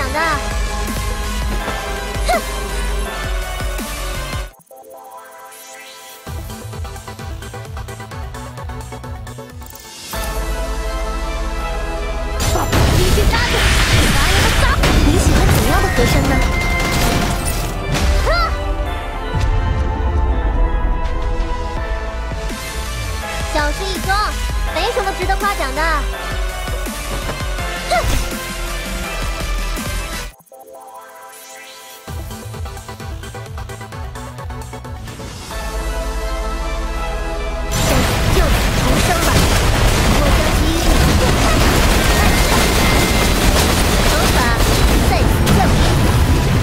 的。哼！把一句搭着，拿人的砸！你喜欢怎样的和声呢？ 小事一桩，没什么值得夸奖的。哼！生死就此重生吧！我将给予你不开惩罚，在此降临。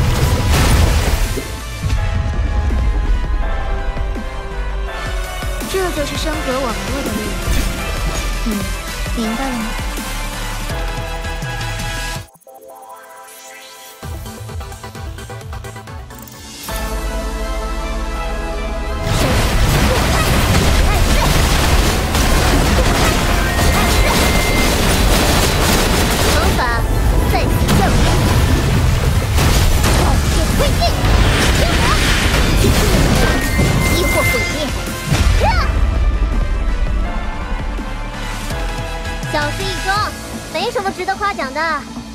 这就是升格网络的力量，明白了吗？惩罚在此降临，暴剑推进，天魔，激或毁灭。 小事一桩，没什么值得夸奖的。